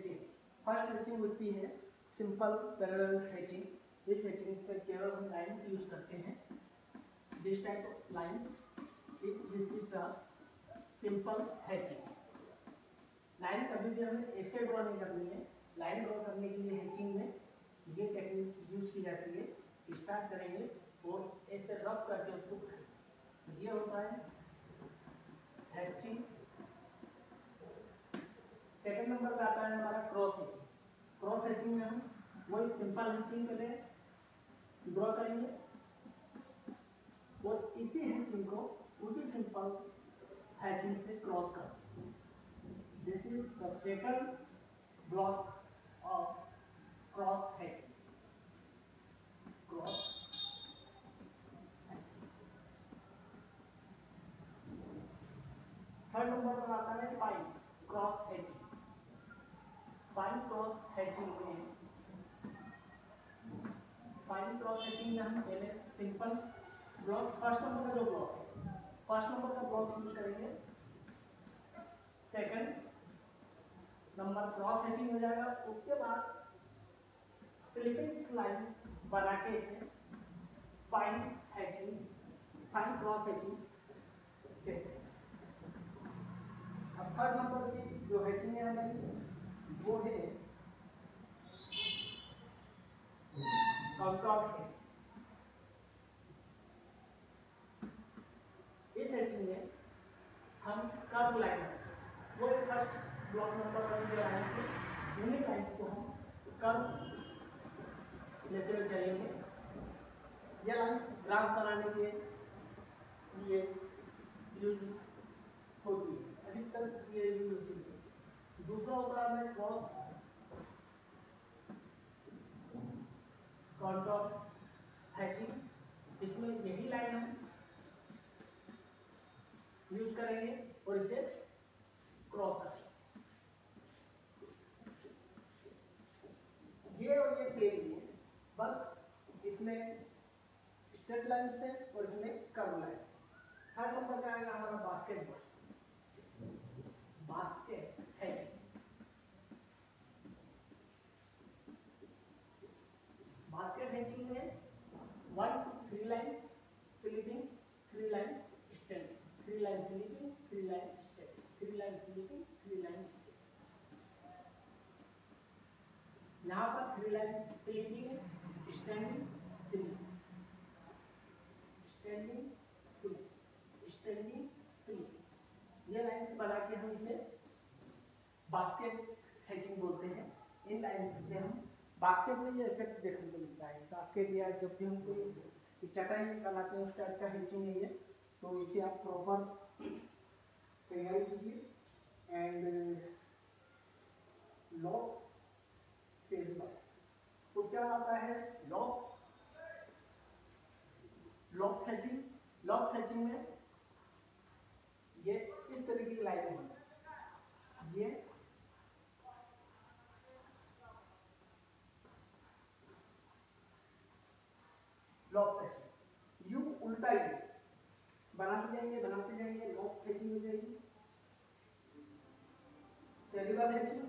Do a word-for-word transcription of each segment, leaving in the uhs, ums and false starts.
Hatching. First hatching होती है simple parallel hatching. इस हैचिंग पे केवल हम लाइन यूज करते हैं। This type of line this is the simple hatching. Line कभी भी हमें ऐसे ड्रॉ नहीं करनी है। लाइन ड्रॉ करने के लिए हैचिंग में ये टेक्निक यूज की जाती है। स्टार्ट करेंगे और ऐसे रब करके उसको तो ये होता है हैचिंग। सेकंड नंबर पे आता है हमारा क्रॉस हैचिंग। क्रॉस हैचिंग में हम वही सिंपल हैचिंग के लिए ड्रॉ करेंगे और इसी हैचिंग को उसी सिंपल हैचिंग से क्रॉस कर। This is the second block of cross hatching. Cross third number पर आता है fine cross hatching. Fine cross hatching में फाइन क्रॉस हैचिंग में हम पहले सिंपल ब्लॉक फर्स्ट नंबर का जो ब्लॉक है फर्स्ट नंबर का ब्लॉक यूज करेंगे। सेकंड नंबर क्रॉस हैचिंग हो जाएगा। उसके बाद स्लिपिंग लाइन बना के इसे fine hatching fine cross hatching कहते हैं। अब थर्ड नंबर की जो हैचिंग है हमारी वो है कंटूर हैचिंग। इस हैचिंग में हम कर्व लाइन वो फर्स्ट ब्लॉक नंबर वन जो लाइन थी उन्हीं लाइन को हम कर्व लेते हुए चलेंगे। यह लाइन ग्राफ बनाने के लिए यूज होती है। अधिकतर ये यूज होती है। दूसरा होता है क्रॉस कंटूर हैचिंग। इसमें यही लाइन हम यूज करेंगे और इसे क्रॉस करेंगे। ये और ये सेम ही है, बस इसमें स्ट्रेट लाइन है और इसमें कर्व लाइन। थर्ड नंबर पे आएगा हमारा basket ball basket hatching. Basket hatching में one two three line sleeping, three line standing, three line sleeping, three line standing, three line sleeping, three line standing. यहाँ पर three line sleeping standing sleeping standing standing sleeping. ये line बना के हम इसे basket hatching बोलते हैं। In line से हम बास्केट में ये इफेक्ट देखने को मिलता है। बास्केट या जब भी हम कोई चटाई बनाते हैं उस टाइप का हैचिंग है ये। तो इसे आप प्रॉपर तैयारी कीजिए एंड लॉक से तो क्या आता है lock lock hatching. Lock hatching में ये इस तरीके की लाइन है। ये लॉक हैचिंग। यू उल्टा ही बनाते जाएंगे बनाते जाएंगे लॉक हैचिंग हो जाएगी। सेरिबल हैचिंग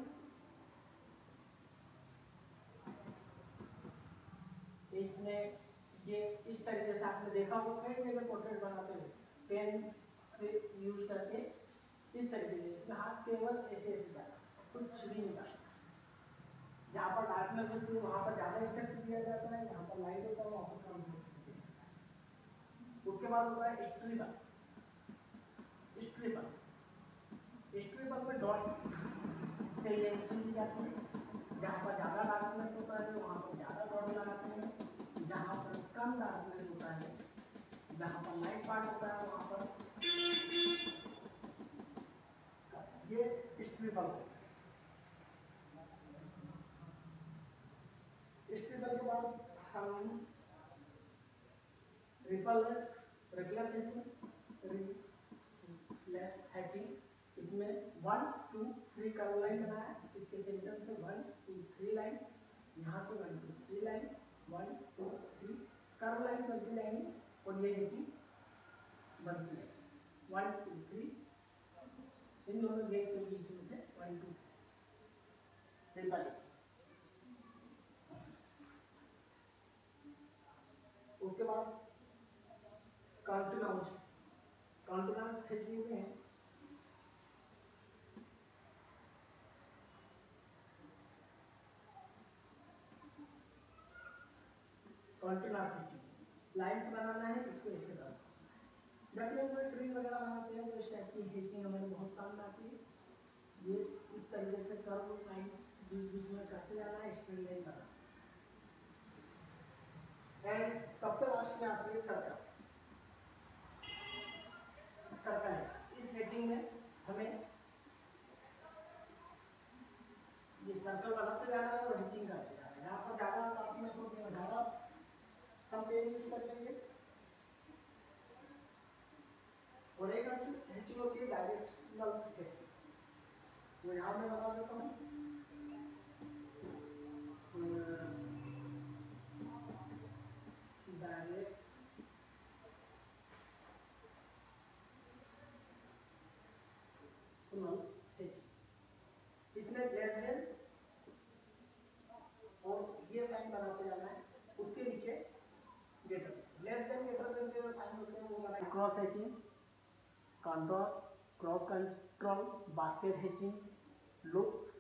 इसमें ये इस तरीके से आपने देखा होगा कई जगह पोर्ट्रेट बनाते हुए पेन से यूज करके इस तरीके से हाथ केवल ऐसे ऐसे जाता कुछ भी नहीं करता। जहाँ पर डार्कनेस होती है वहाँ पर ज़्यादा इफेक्ट दिया जाता है, जहाँ पर लाइट होता है वहाँ पर कम इफेक्ट दिया जाता है। उसके बाद होता है स्ट्रिपर। स्ट्रिपर स्ट्रिपर में डॉट से ये चीज जाती है। जहाँ पर ज़्यादा डार्कनेस होता है वहाँ पर ज़्यादा डॉट लगाते हैं। जहाँ पर कम डार्कनेस होता है जहाँ पर लाइट पार्ट होता है वहाँ पर ये स्ट्रिपर होता है। स्ट्रिपर के बाद हम रिपल रिफ्लेक्शन हैचिंग इसमें one two three curve line बनाया। इसके सेंटर से वन टू थ्री लाइन, यहाँ से one two three line, one two three curve line बनती जाएंगी और ये हैचिंग बनती है। वन टू थ्री इन दोनों गेट के बीच में से वन टू ट्रिपल ए। उसके बाद कॉन्टिन्यूस कॉन्टिन्यूस हेचिंग में कॉन्टिन्यूस हेचिंग लाइन्स बनाना है, इसको ऐसे बनाना है। जब हम कोई ट्री वगैरह बनाते हैं तो इस टाइप की हेचिंग हमें बहुत काम में आती है। ये इस तरीके से कर्व लाइन बीच बीच में करते जाना है, स्ट्रेट लाइन बनाना। एंड सबसे लास्ट में आती है सर्कल। सर्कल है, इस हेचिंग में हमें ये सर्कल बनाते जाना है और हेचिंग करते जाना है। यहाँ पर ज़्यादा काफी में तो ज़्यादा हम पेन यूज कर लेंगे और एक हेचिंग होती है डायरेक्शनल हेचिंग, तो यहाँ मैं बता देता हूँ। डायरेक्ट इसमें लेस देन और ये साइन बनाते जाना है, उसके नीचे greater less than greater than जो साइन होते हैं वो बनाए। Cross hatching, control cross control, basket hatching, loop